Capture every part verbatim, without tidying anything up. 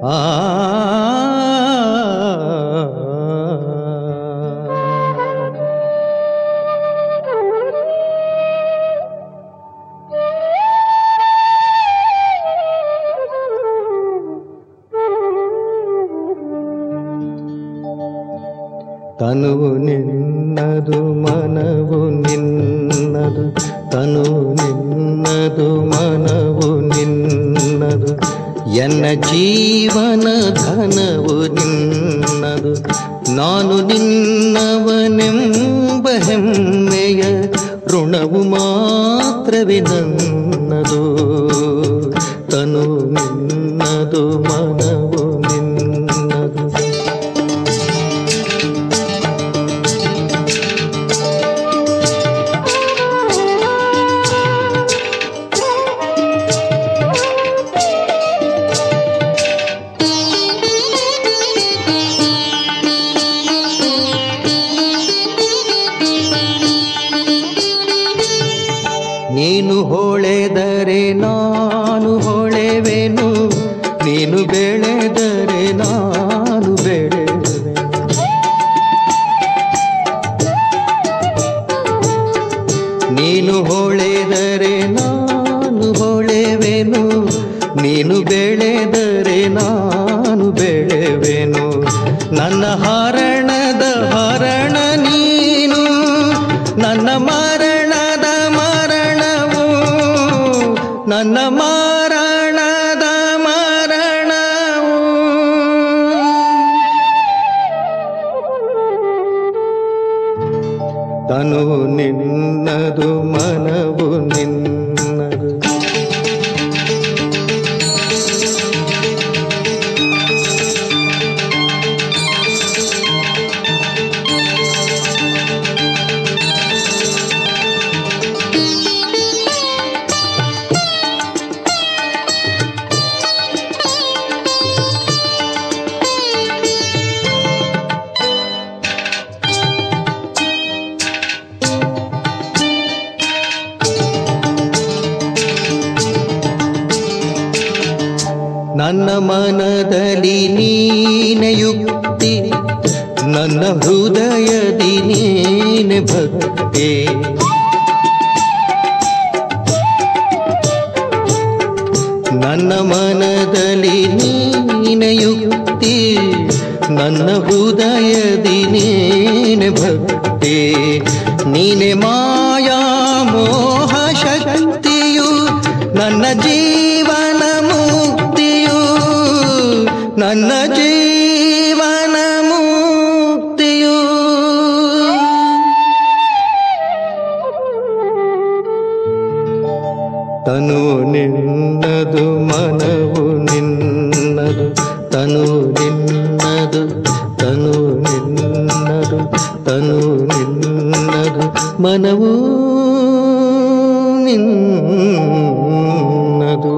ಆ ತನುವು ನಿನ್ನದು ಮನವು ನಿನ್ನದು, ತನುವು ನಿನ್ನದು ಮನವು ನಿನ್ನದು, ಎನ್ನ ಜೀವನ ಧನವು ನಿನ್ನದು. ನಾನು ನಿನ್ನವನೆಂಬ ಹೆಮ್ಮೆಯ ಋಣವು ಮಾತ್ರವೇ ನನ್ನದು. ತನುವು ನಿನ್ನದು ಮನವು ನಿನ್ನದು. ನೀನು ಹೊಳೆದರೆ ನಾನು ಹೊಳೆವೆನು, ನೀನು ಬೆಳೆದರೆ ನಾನು ಬೆಳೆವೆನು. ನೀನು ಹೊಳೆದರೆ ನಾನು ಹೊಳೆವೆನು, ನೀನು ಬೆಳೆದರೆ ನಾನು ಬೆಳೆವೆನು. ನನ್ನ ಹರಣದ ಹರಣ ನೀನು, ನನ್ನ ಮರಣದ ಮರಣವು, ನನ್ನ ಮರಣದ ಮರಣವು. ತನುವು ನಿನ್ನದು ಮನವು ನಿನ್ನದು. ನನ್ನ ಮನದಲ್ಲಿ ನೀನೆ ಯುಕ್ತಿ, ನನ್ನ ಹೃದಯದಿ ನೀನೆ ಭಕ್ತಿ. ನನ್ನ ಮನದಲ್ಲಿ ನೀನೆ ಯುಕ್ತಿ, ನನ್ನ ಹೃದಯದಿ ನೀನೆ ಭಕ್ತಿ. ನೀನೆ ಮಾಯಾ ಮೋಹ ಶಕ್ತಿಯು, ನನ್ನ ಜೀವನ ಮುಕ್ತಿಯು, ನನ್ನ ಜೀವನ ಮುಕ್ತಿಯು. ತನು ನಿನ್ನದು ಮನವು ನಿನ್ನದು, ತನು ನಿನ್ನದು, ತನು ನಿನ್ನದು, ತನು ನಿನ್ನದು, ಮನವು ನಿನ್ನದು.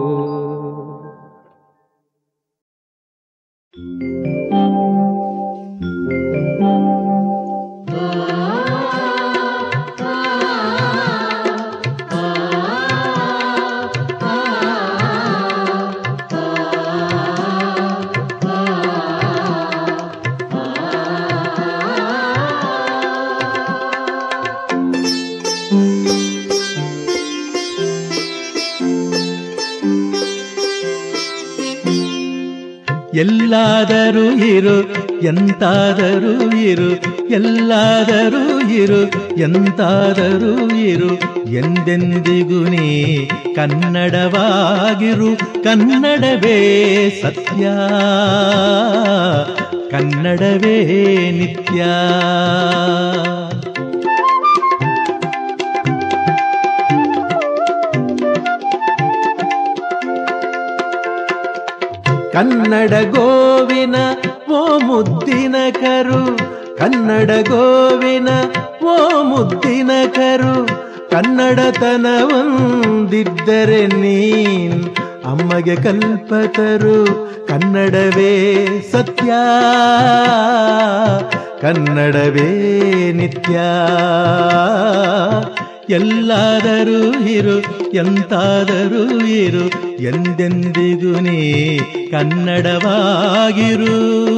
ಎಲ್ಲಾದರೂ ಇರು ಎಂತಾದರೂ ಇರು, ಎಲ್ಲಾದರೂ ಇರು ಎಂತಾದರೂ ಇರು, ಎಂದೆಂದಿಗೂ ನೀ ಕನ್ನಡವಾಗಿರು. ಕನ್ನಡವೇ ಸತ್ಯ, ಕನ್ನಡವೇ ನಿತ್ಯ. ಕನ್ನಡ ಗೋವಿನ ಓ ಮುದ್ದಿನ ಕರು, ಕನ್ನಡ ಗೋವಿನ ಓ ಮುದ್ದಿನ ಕರು. ಕನ್ನಡತನವೊಂದಿದ್ದರೆ ನೀನ್ ಅಮ್ಮಗೆ ಕಲ್ಪತರು. ಕನ್ನಡವೇ ಸತ್ಯ, ಕನ್ನಡವೇ ನಿತ್ಯ. ಎಲ್ಲಾದರೂ ಇರು ಎಂತಾದರೂ ಇರು ಎಂದೆಂದಿಗೂ ನೀ ಕನ್ನಡವಾಗಿರು.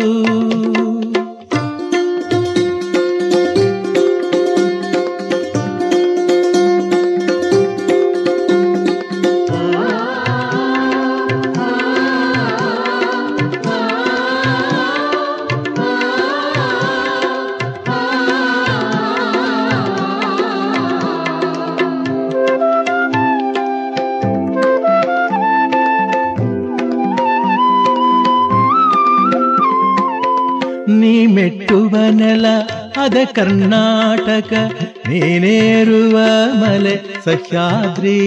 ನೀ ಮೆಟ್ಟುವ ನೆಲ ಅದ ಕರ್ನಾಟಕ, ನೀನೇರುವ ಮಲೆ ಸಹ್ಯಾದ್ರಿ.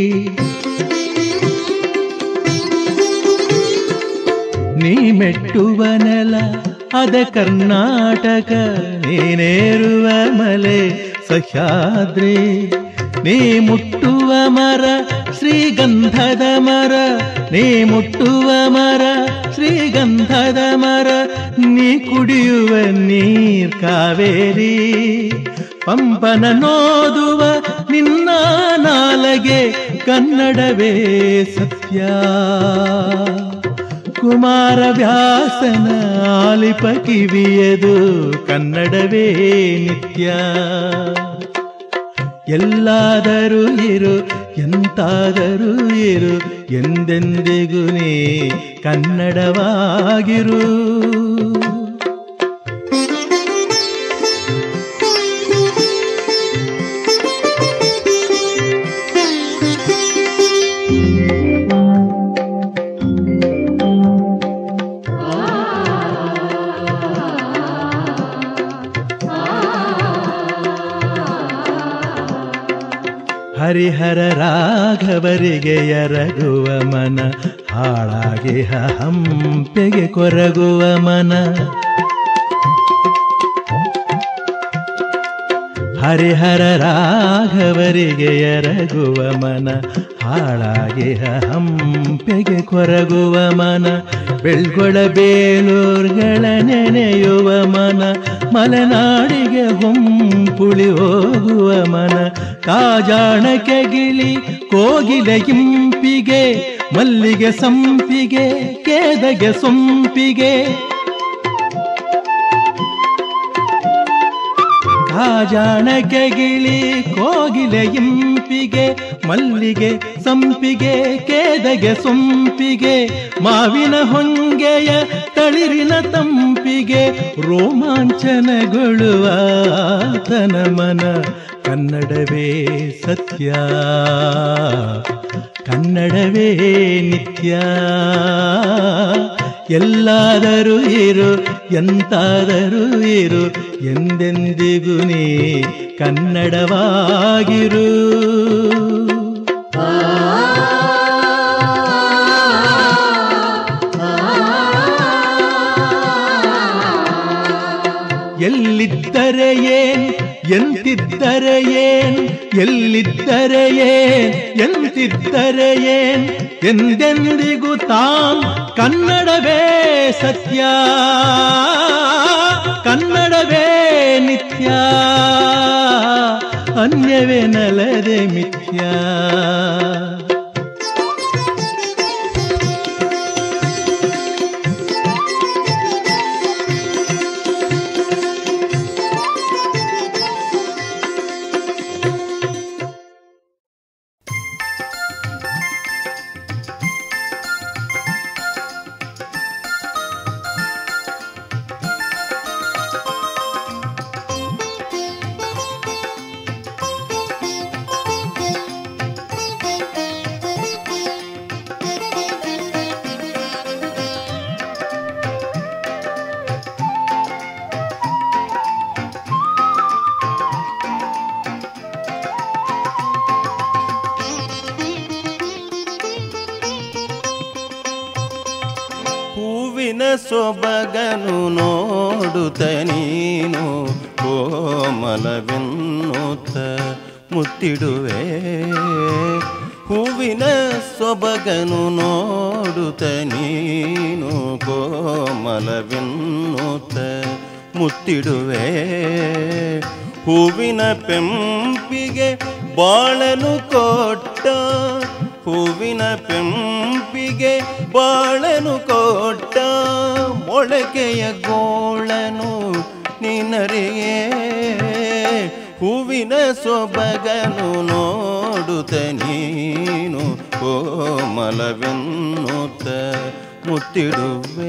ನೀ ಮೆಟ್ಟುವ ನೆಲ ಅದ ಕರ್ನಾಟಕ, ನೀನೇರುವ ಮಲೆ ಸಹ್ಯಾದ್ರಿ. ನೀ ಮುಟ್ಟುವ ಮರ ಶ್ರೀಗಂಧದ ಮರ, ನೀ ಮುಟ್ಟುವ ಮರ ಶ್ರೀಗಂಧದ ಮರ, ನೀ ಕುಡಿಯುವ ನೀರ್ ಕಾವೇರಿ. ಪಂಪನ ನೋದುವ ನಿನ್ನ ನಾಲಗೆ ಕನ್ನಡವೇ ಸತ್ಯ. ಕುಮಾರ ವ್ಯಾಸನ ಆಲಿಪ ಕಿವಿಯದು ಕನ್ನಡವೇ ನಿತ್ಯ. ಎಲ್ಲಾದರೂ ಇರು ಎಂತಾದರೂ ಇರು ಎಂದೆಂದಿಗೂ ನೀ ಕನ್ನಡವಾಗಿರು. ಹರಿಹರ ರಾಘವರಿಗೆ ಎರಗುವ ಮನ, ಹಾಳಾಗಿ ಹಂಪೆಗೆ ಕೊರಗುವ ಮನ. ಹರಿಹರ ರಾಘವರಿಗೆ ಎರಗುವ ಮನ, ಹಾಳಾಗಿ ಹಂಪೆಗೆ ಕೊರಗುವ ಮನ. ಬೆಳ್ಗೊಳ ಬೇಲೂರ್ಗಳ ನೆನೆಯುವ ಮನ, ಮಲೆನಾಡಿಗೆ ಹೊಂಪುಳಿ ಹೋಗುವ ಮನ. ಕಾಜಾಣಕ್ಕೆ ಗಿಳಿ ಕೋಗಿಲೆ ಇಂಪಿಗೆ, ಮಲ್ಲಿಗೆ ಸಂಪಿಗೆ ಕೇದಗೆ ಸೊಂಪಿಗೆ. ಕಾಜಾಣಕ್ಕೆ ಗಿಳಿ ಕೋಗಿಲೆ ಇಂಪಿಗೆ, ಮಲ್ಲಿಗೆ ಸಂಪಿಗೆ ಕೇದಗೆ ಸೊಂಪಿಗೆ. ಮಾವಿನ ಹೊಂಗೆಯ ತಳಿರಿನ ತಂಪಿಗೆ, ರೋಮಾಂಚನಗೊಳ್ಳುವ ತನ ಮನ. ಕನ್ನಡವೇ ಸತ್ಯ, ಕನ್ನಡವೇ ನಿತ್ಯ. ಎಲ್ಲಾದರೂ ಇರು ಎಂತಾದರೂ ಇರು ಎಂದೆಂದಿಗೂ ನೀ ಕನ್ನಡವಾಗಿರು. ಎಲ್ಲಿದ್ದರೆ ಏನ್ ಎಂತಿದ್ದರೆ ಏನ್, ಎಲ್ಲಿದ್ದರೆ ಏನ್ ಎಂತಿದ್ದರೆ ಏನ್, ಎಂದೆಂದಿಗೂ ತಾಂ ಕನ್ನಡವೇ ಸತ್ಯ, ಕನ್ನಡವೇ ನಿತ್ಯ. ಅನ್ಯವೇ ನಲದೆ ಮಿಥ್ಯ. ಸೊಬಗನು ನೋಡುತ್ತ ನೀನು ಕೋಮಲವೆನ್ನುತ್ತ ಮುತ್ತಿಡುವೆ. ಹೂವಿನ ಸೊಬಗನು ನೋಡುತ್ತ ನೀನು ಕೋಮಲವೆನ್ನುತ್ತ ಮುತ್ತಿಡುವೆ. ಹೂವಿನ ಪೆಂಪಿಗೆ ಬಾಳನು ಕೊಟ್ಟ ಹೂವಿನ ಪೆಂಪಿಗೆ ಬಾಳನು ಕೊಟ್ಟ ಮೊಳಕೆಯ ಗೋಳನು ನಿನ್ನರಿಯೇ ಹೂವಿನ ಸೊಬಗನು ನೋಡುತ್ತ ನೀನು ಕೋಮಲವೆನ್ನುತ್ತ ಮುತ್ತಿಡುವೆ.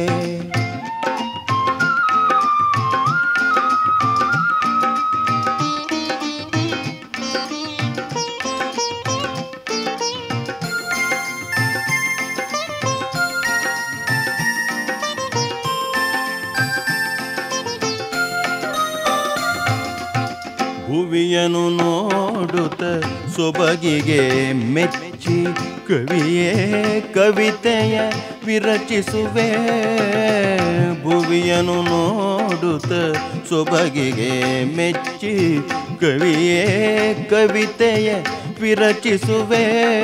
ಭುವಿಯನು ನೋಡುತ್ತ ಸೊಬಗಿಗೆ ಮೆಚ್ಚಿ ಕವಿಯೇ ಕವಿತೆಯ ವಿರಚಿಸುವೆ. ಭುವಿಯನು ನೋಡುತ್ತ ಸೊಬಗಿಗೆ ಮೆಚ್ಚಿ ಕವಿಯೇ ಕವಿತೆಯ ವಿರಚಿಸುವೆ.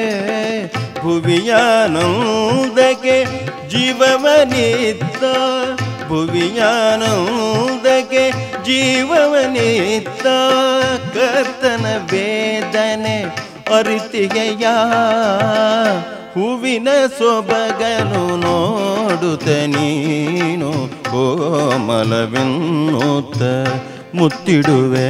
ಭುವಿಯಾನಂದಕ್ಕೆ ಜೀವವನಿತ್ತ ಭುವಿಯಾನಂದಕ್ಕೆ ಜೀವವನಿತ್ತ ಕರ್ತನ ವೇದನೆ ಅರಿತಿಗೆಯ ಹೂವಿನ ಸೊಬಗನು ನೋಡುತ್ತ ನೀನು ಕೋಮಲವೆನ್ನುತ್ತ ಮುತ್ತಿಡುವೆ.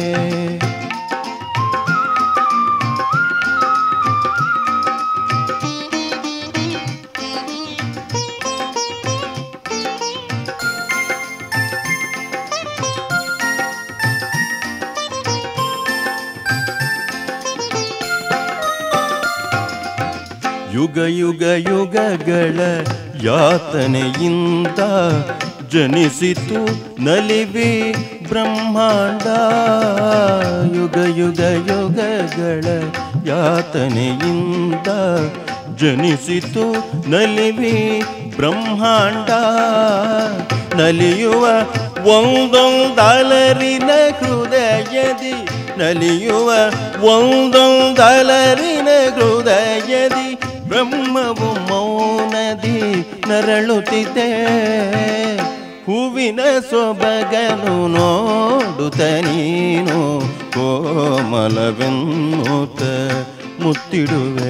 ಯುಗ ಯುಗ ಯುಗಗಳ ಯಾತನೆಯಿಂದ ಜನಿಸಿತು ನಲಿವಿ ಬ್ರಹ್ಮಾಂಡ. ಯುಗ ಯುಗ ಯುಗಗಳ ಯಾತನೆಯಿಂದ ಜನಿಸಿತು ನಲಿವಿ ಬ್ರಹ್ಮಾಂಡ. ನಲಿಯುವ ಒಂದೊಂದಲರಿನ ಹೃದಯದಿ ನಲಿಯುವ ಒಂದೊಂದಲರಿನ ಹೃದಯದಿ ಬ್ರಹ್ಮವು ಮೌನದಿ ನರಳುತ್ತಿದೆ. ಹೂವಿನ ಸೊಬಗನು ನೋಡುತ್ತ ನೀನು ಕೋಮಲವೆನ್ನುತ್ತ ಮುತ್ತಿಡುವೆ.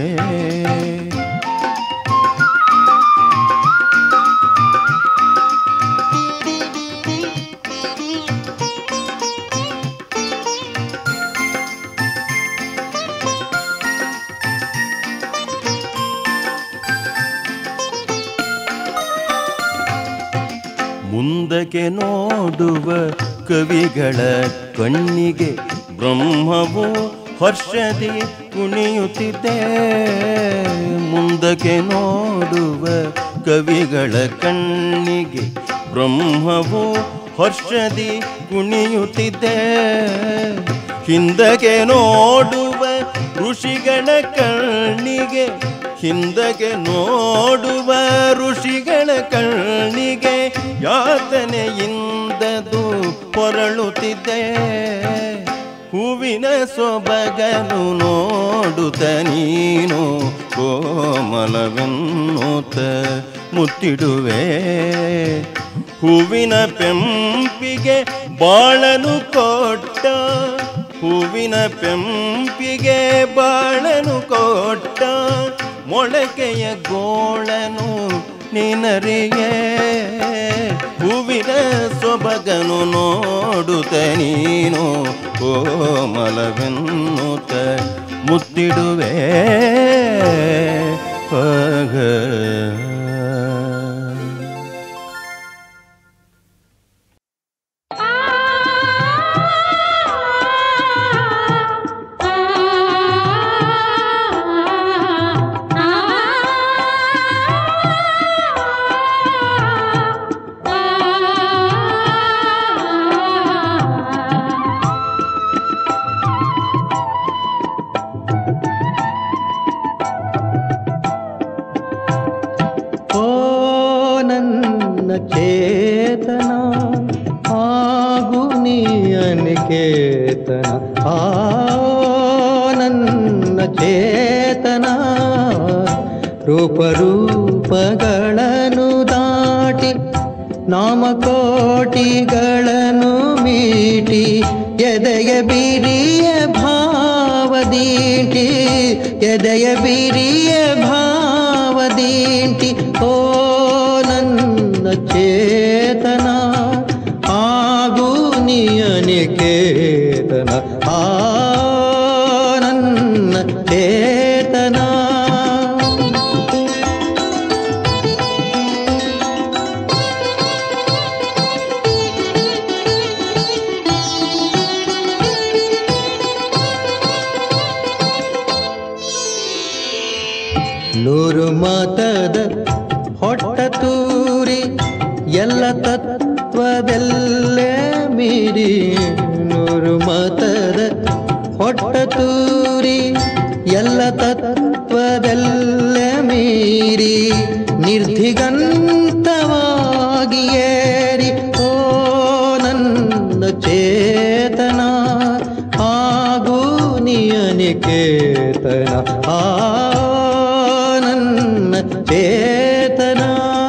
ಮುಂದಕ್ಕೆ ನೋಡುವ ಕವಿಗಳ ಕಣ್ಣಿಗೆ ಬ್ರಹ್ಮವು ಹರ್ಷದಿ ಕುಣಿಯುತ್ತಿದೆ. ಮುಂದಕ್ಕೆ ನೋಡುವ ಕವಿಗಳ ಕಣ್ಣಿಗೆ ಬ್ರಹ್ಮವು ಹರ್ಷದಿ ಕುಣಿಯುತ್ತಿದೆ. ಹಿಂದಕ್ಕೆ ನೋಡುವ ಋಷಿಗಳ ಕಣ್ಣಿಗೆ ಹಿಂದಕ್ಕೆ ನೋಡುವ ಋಷಿಗಳ ಕಣ್ಣಿಗೆ ಯಾತನೆಯಿಂದದು ಹೊರಳುತ್ತಿದೆ. ಹೂವಿನ ಸೊಬಗನು ನೋಡುತ್ತ ನೀನು ಕೋಮಲವೆನ್ನುತ್ತ ಮುತ್ತಿಡುವೆ. ಹೂವಿನ ಪೆಂಪಿಗೆ ಬಾಳನು ಕೊಟ್ಟ ಹೂವಿನ ಪೆಂಪಿಗೆ ಬಾಳನು ಕೊಟ್ಟ ಮೊಳಕೆಯ ಗೋಳನು ನಿನರಿಯೇ ಹೂವಿನ ಸೊಬಗನು ನೋಡುತ್ತ ನೀನು ಕೋಮಲವೆನ್ನುತ್ತ ಮುತ್ತಿಡುವೆ. ಆಗ ಚೇತನ ಆಗು ನೀ ಅನಿಕೇತನ ಆ ನನ್ನ ಚೇತನ ರೂಪರೂಪಗಳನ್ನು ದಾಟಿ ನಾಮಕೋಟಿಗಳನ್ನು ಮೀಟಿ ಎದೆಯ ಬಿರಿಯ ಭಾವ ಭಾವದೀಂಟಿ ಎದೆಯ ಬಿರಿಯ ಭಾವದೀಂಟಿ ಓ ನನ್ನ ಚೇತನ ಆಗು ನಿಯನಿಕೇತನ ಆ ನನ್ನ ಚೇತನ ನೂರು ಮಾತದ ಹೊಟ್ಟ ತೂರಿ ಎಲ್ಲ ತತ್ವದಲ್ಲೇ ಮೀರಿ ನೂರು ಮಾತದ ಹೊಟ್ಟ ತೂರಿ ಎಲ್ಲ ತತ್ವದಲ್ಲೇ ಮೀರಿ ನಿರ್ಧಿಗಂತವಾಗಿ ಏರಿ ಓ ನನ್ನ ಚೇತನ ಆಗು ನಿಯನಿಕೇತನ ಆ ಚೇತನ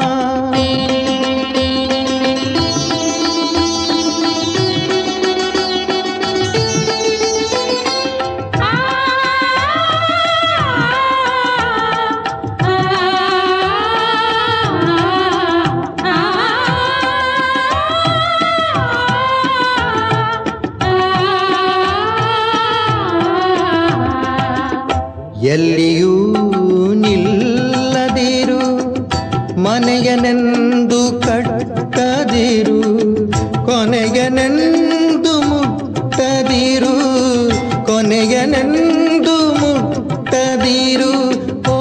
ಎಲ್ಲಿಯೂ ನಿಲ್ಲದಿರು ಮನೆಯನೆಂದು ಕಟ್ಟದಿರು ಕೊನೆಯನೆಂದು ಮುಟ್ಟದಿರು ಕೊನೆಯನೆಂದು ಮುಟ್ಟದಿರು ಓ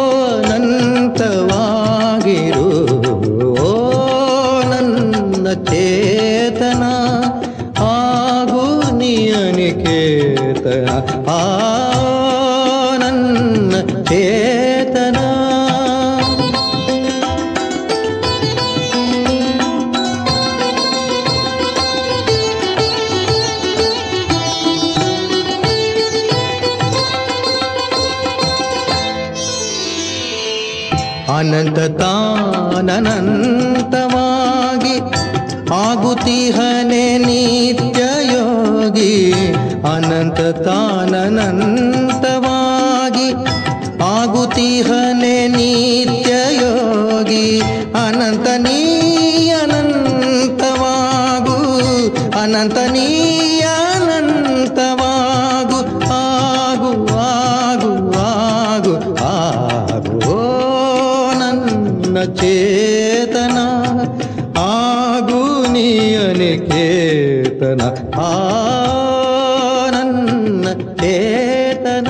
ನಂತವಾಗಿರು ಓ ನನ್ನ ಚೇತನ ಆಗು ನಿಯನಿಕೇತನ ಆ ನನ್ನ ಚೇತನ ಅನಂತ ತಾನನಂತವಾಗಿ ಆಗುತ್ತಿಹನೆ ನಿತ್ಯ ಯೋಗಿ ಅನಂತ ತಾನನಂತವಾಗಿ ಆಗುತ್ತಿಹನೆ ನಿತ್ಯ ಯೋಗಿ ಅನಂತ ನೀ ಅನಂತವಾಗು ಅನಂತ ನೀ ಅನಂತವಾಗು ಆಗು ಆಗು ಆಗು ಆಗು ನನ್ನ ಚೇತನ ಆಗು ನಿಯನಿಕೇತನ ಆ ನನ್ನ ಚೇತನ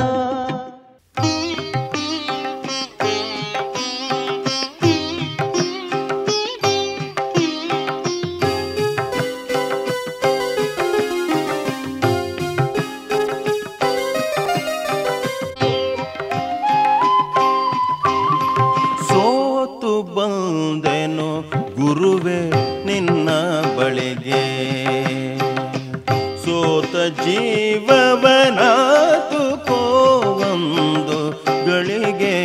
ಬಂದೆನು ಗುರುವೆ ನಿನ್ನ ಬಳಿಗೆ ಸೋತ ಜೀವವನಾತು ಕೋವೊಂದು ಗಳಿಗೆ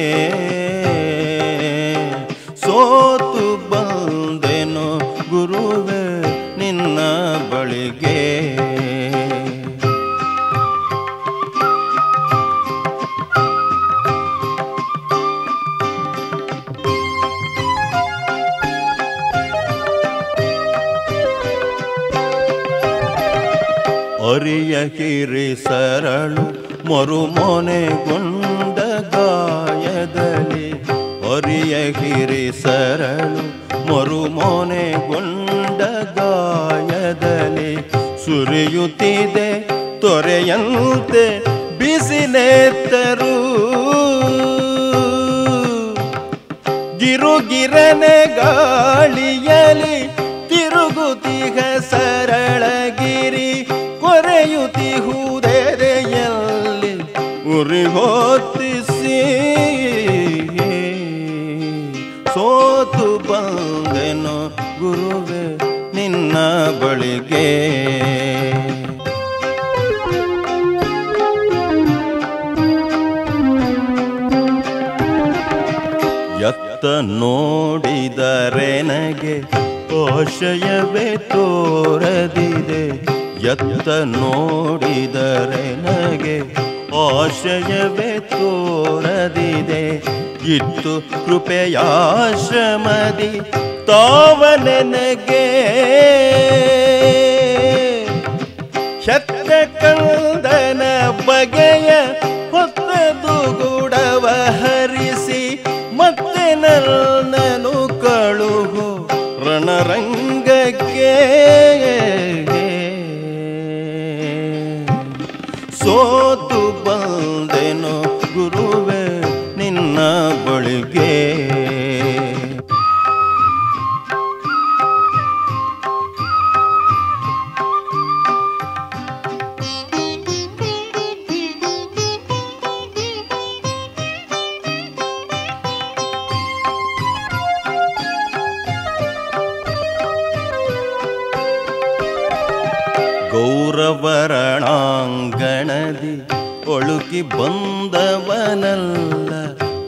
ಸೋತು ಬಂದೆನು ಗುರುವೆ ನಿನ್ನ ಬಳಿಗೆ ಅರಿಯ ಕಿರಿ ಸರಳು ಮರುಮೊನೆಗೊಂಡ ಗಾಯದಲ್ಲಿ ಅರಿಯ ಕಿರಿ ಸರಳು ಮರುಮೊನೆಗೊಂಡ ಗಾಯದಲ್ಲಿ ಸುರಿಯುತ್ತಿದೆ ತೊರೆಯಂತೆ ಬಿಸಿನೆತ್ತರು ಗಿರುಗಿರನೆ ಗಾಳಿಯಲಿ ತಿರುಗುತಿಗ ಸರಳಗಿರಿ ಕೊರೆಯುತ್ತಿಹುದೆದೆಯಲ್ಲಿ ಉರಿಹೊತ್ತಿಸಿ ಸೋತು ಬಂದೆನು ಗುರುವೆ ನಿನ್ನ ಬಳಿಗೆ ಎತ್ತ ನೋಡಿದರೆನಗೆ ಆಶಯವೇ ತೋರದಿದೆ ಎತ್ತ ನೋಡಿದರೆ ನಗೆ ಆಶಯವೇ ತೋರದಿದೆ ಇತ್ತು ಕೃಪೆಯಾಶ್ರಮದಿ ತಾವ ನನಗೆ ಹೆತ್ತ ಕಂದನ ಬಗೆಯ ಹೊತ್ತದು ಗುಡವ ಹರಿಸಿ ಮತ್ತೆ ನನ್ನನು ಕಳುಹು ರಣರಂಗಕ್ಕೆ ಸೋತು ಬಂದೆನು ಗುರುವೇ ನಿನ್ನ ಬಳಿಗೆ ಗೌರವರಣಾಂಗಣದಿ ಒಳುಕಿ ಬಂದವನಲ್ಲ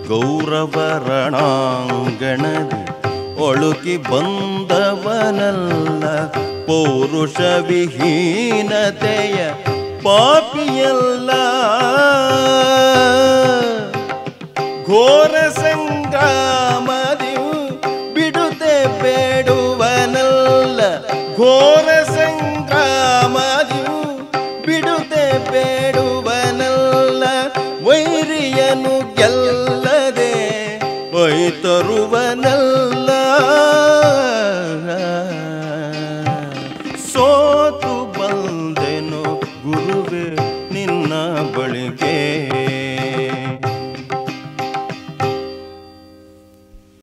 ಗೌರವರಣಾಂಗಣದಿ ಒಳುಕಿ ಬಂದವನಲ್ಲ ಪೌರುಷ ವಿಹೀನತೆಯ ಪಾಪಿಯಲ್ಲ ಘೋರ ಸಂಗ್ರಾಮದಿ ಬಿಡುತ್ತೆ ಬೇಡುವನಲ್ಲ ಘೋರ ಸಂಗ್ರಾಮದಿ ಬಿಡುತ್ತೆ ಬೇಡುವನಲ್ಲ ವೈರಿಯನು ಗೆಲ್ಲದೆ ಒಯ್ತರುವನಲ್ಲ